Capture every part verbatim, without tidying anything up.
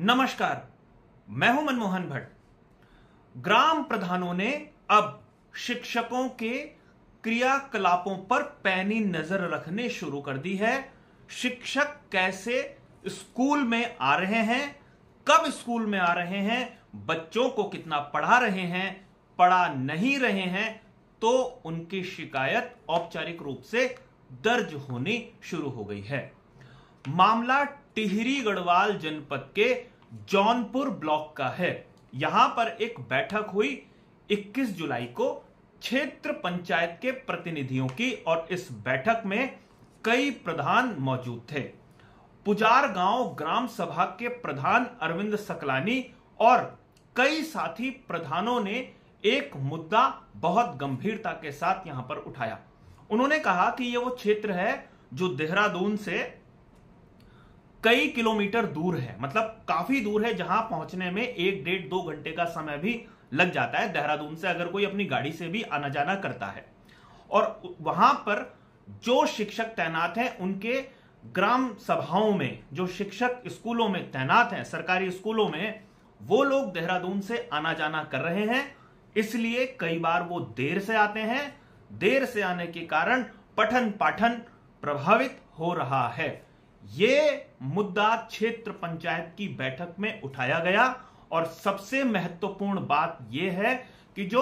नमस्कार, मैं हूं मनमोहन भट्ट। ग्राम प्रधानों ने अब शिक्षकों के क्रियाकलापों पर पैनी नजर रखने शुरू कर दी है। शिक्षक कैसे स्कूल में आ रहे हैं, कब स्कूल में आ रहे हैं, बच्चों को कितना पढ़ा रहे हैं, पढ़ा नहीं रहे हैं, तो उनकी शिकायत औपचारिक रूप से दर्ज होनी शुरू हो गई है। मामला टिहरी गढ़वाल जनपद के जौनपुर ब्लॉक का है। यहां पर एक बैठक हुई इक्कीस जुलाई को क्षेत्र पंचायत के प्रतिनिधियों की, और इस बैठक में कई प्रधान मौजूद थे। पुजार गांव ग्राम सभा के प्रधान अरविंद सकलानी और कई साथी प्रधानों ने एक मुद्दा बहुत गंभीरता के साथ यहां पर उठाया। उन्होंने कहा कि यह वो क्षेत्र है जो देहरादून से कई किलोमीटर दूर है, मतलब काफी दूर है, जहां पहुंचने में एक डेढ़ दो घंटे का समय भी लग जाता है देहरादून से, अगर कोई अपनी गाड़ी से भी आना जाना करता है। और वहां पर जो शिक्षक तैनात हैं, उनके ग्राम सभाओं में जो शिक्षक स्कूलों में तैनात हैं, सरकारी स्कूलों में, वो लोग देहरादून से आना जाना कर रहे हैं। इसलिए कई बार वो देर से आते हैं। देर से आने के कारण पठन पाठन प्रभावित हो रहा है। ये मुद्दा क्षेत्र पंचायत की बैठक में उठाया गया, और सबसे महत्वपूर्ण बात यह है कि जो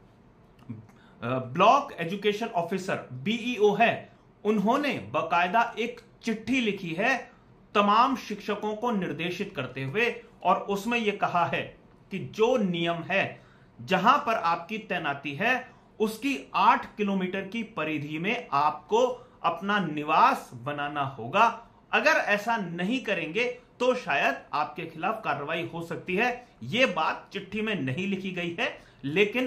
ब्लॉक एजुकेशन ऑफिसर बीईओ है, उन्होंने बकायदा एक चिट्ठी लिखी है तमाम शिक्षकों को निर्देशित करते हुए, और उसमें यह कहा है कि जो नियम है, जहां पर आपकी तैनाती है, उसकी आठ किलोमीटर की परिधि में आपको अपना निवास बनाना होगा। अगर ऐसा नहीं करेंगे तो शायद आपके खिलाफ कार्रवाई हो सकती है। यह बात चिट्ठी में नहीं लिखी गई है, लेकिन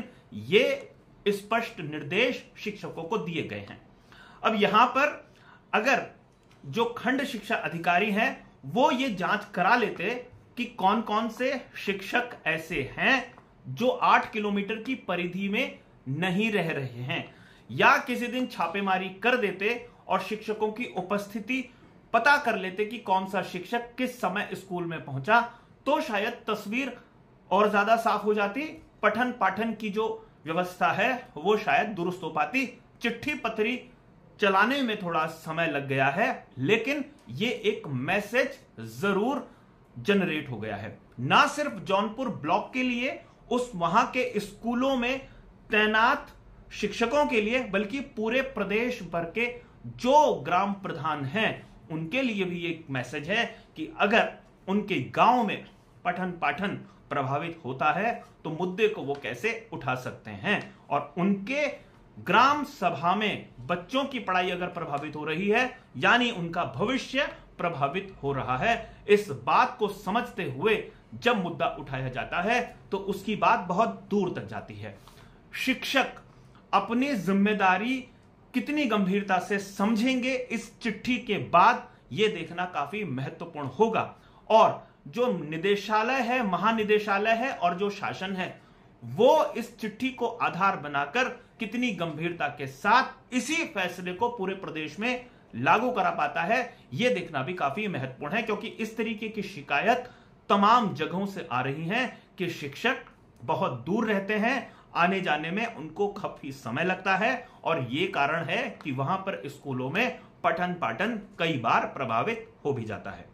यह स्पष्ट निर्देश शिक्षकों को दिए गए हैं। अब यहां पर अगर जो खंड शिक्षा अधिकारी हैं, वो ये जांच करा लेते कि कौन कौन से शिक्षक ऐसे हैं जो आठ किलोमीटर की परिधि में नहीं रह रहे हैं, या किसी दिन छापेमारी कर देते और शिक्षकों की उपस्थिति पता कर लेते कि कौन सा शिक्षक किस समय स्कूल में पहुंचा, तो शायद तस्वीर और ज्यादा साफ हो जाती, पठन पाठन की जो व्यवस्था है वो शायद दुरुस्त हो पाती। चिट्ठी पत्री चलाने में थोड़ा समय लग गया है, लेकिन ये एक मैसेज जरूर जनरेट हो गया है, ना सिर्फ जौनपुर ब्लॉक के लिए, उस वहां के स्कूलों में तैनात शिक्षकों के लिए, बल्कि पूरे प्रदेश भर के जो ग्राम प्रधान हैं, उनके लिए भी एक मैसेज है कि अगर उनके गांव में पठन पाठन प्रभावित होता है तो मुद्दे को वो कैसे उठा सकते हैं। और उनके ग्राम सभा में बच्चों की पढ़ाई अगर प्रभावित हो रही है, यानी उनका भविष्य प्रभावित हो रहा है, इस बात को समझते हुए जब मुद्दा उठाया जाता है तो उसकी बात बहुत दूर तक जाती है। शिक्षक अपनी जिम्मेदारी कितनी गंभीरता से समझेंगे इस चिट्ठी के बाद, यह देखना काफी महत्वपूर्ण होगा। और जो निदेशालय है, महानिदेशालय है, और जो शासन है, वो इस चिट्ठी को आधार बनाकर कितनी गंभीरता के साथ इसी फैसले को पूरे प्रदेश में लागू करा पाता है, यह देखना भी काफी महत्वपूर्ण है। क्योंकि इस तरीके की शिकायत तमाम जगहों से आ रही है कि शिक्षक बहुत दूर रहते हैं, आने जाने में उनको काफी समय लगता है, और ये कारण है कि वहां पर स्कूलों में पठन पाठन कई बार प्रभावित हो भी जाता है।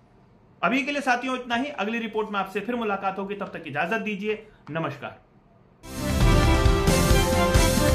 अभी के लिए साथियों इतना ही। अगली रिपोर्ट में आपसे फिर मुलाकात होगी, तब तक इजाजत दीजिए। नमस्कार।